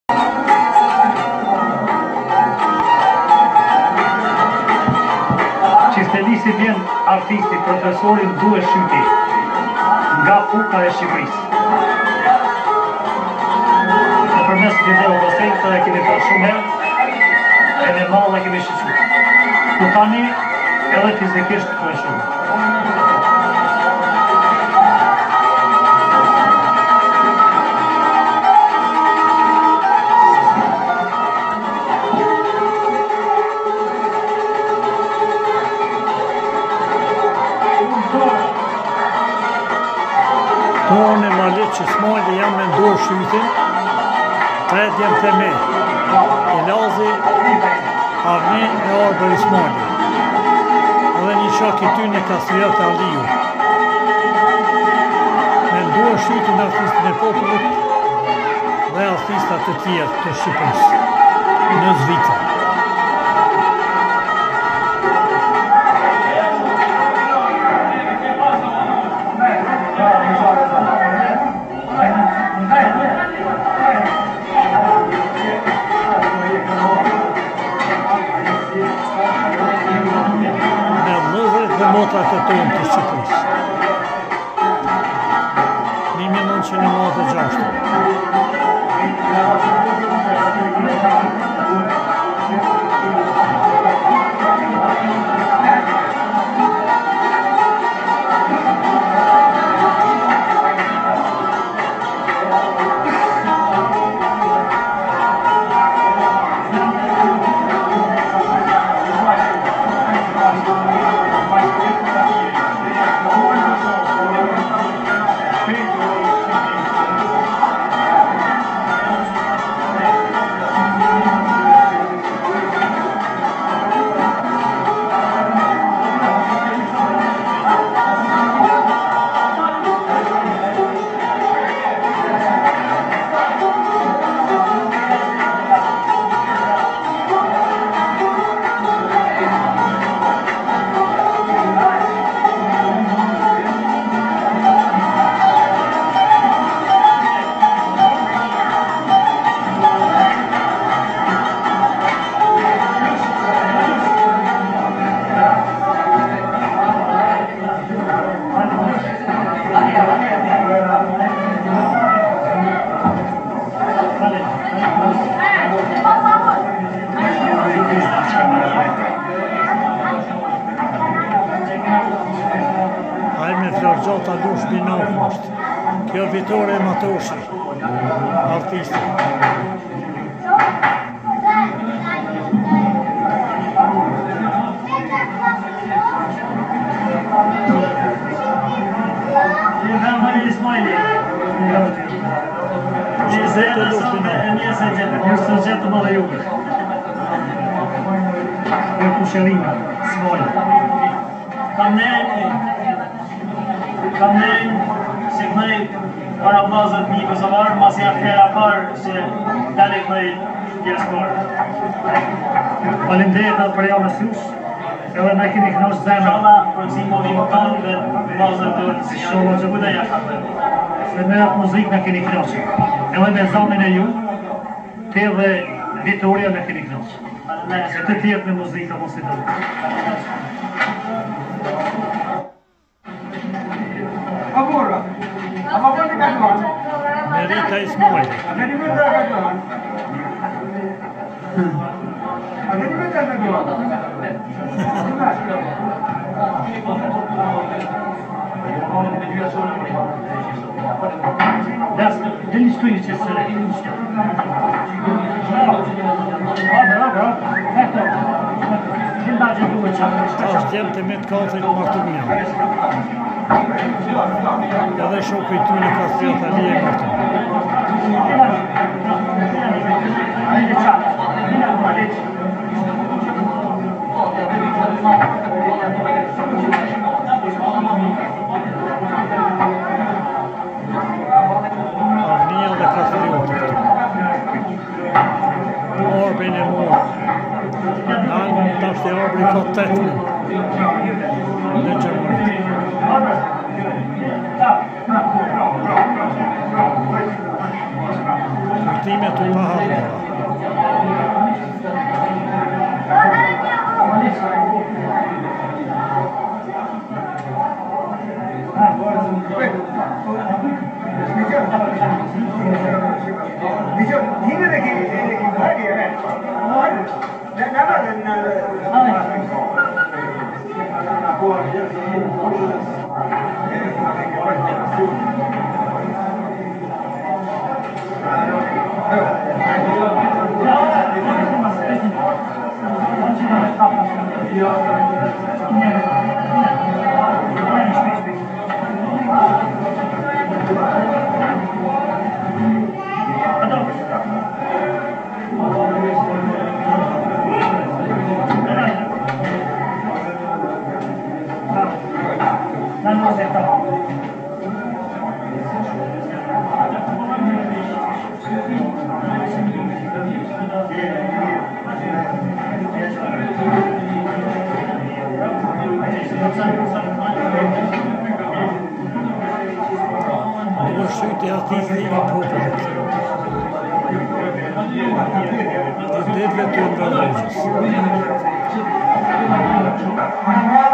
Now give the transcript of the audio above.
Ci stălise bien artistii, profesori în 200 nga puka e Shqipërisë. Përmes video docente e kemi parë shumë herë, edhe mall e kemi shiqur. Po tani edhe fizikisht po shumë. Unë e malit që smajli jam me ndorë shytin, tret jem të me, e lazi, avni e arbër i smajli. Edhe një shak i ty një kasrijat e aliju. Me ndorë shytin artistin e popullit dhe artistat të tjerë të Shqipërisë, në Zvicër. Motrat e tonë të Shqipërisë. 1996. Gjata dush binaf është. Kjo Vitore Matoshi, artisti. Kam nejnë, si kënej para 12.000 Kosovarë, mas janë hera parë që dalit me pjesëmarë. Faleminderit atë për javë mësues, edhe na keni kënaqur zemrën. Inshallah, proksimovi më kanë dhe vazhdojmë të inshallah që bëjë jashtë. Se me atë muzikë na keni kënaqur. Edhe me zonin e ju, te dhe Vitoria na keni kënaqur. Se të tjerë me muzikë mos i do. Merita Ismaili. Deli stoji që së është djemë të metë katrit martumia. Edhe shoku i tyne ka thjeta lije martum. Arnia dhe Katriotit. Orbin e morë. Nalë të ashtë e Orbin ka 8.000. Në gjëmërit. Time të paharë. Det har tidningen påpekat. Det är det vet du vad det är.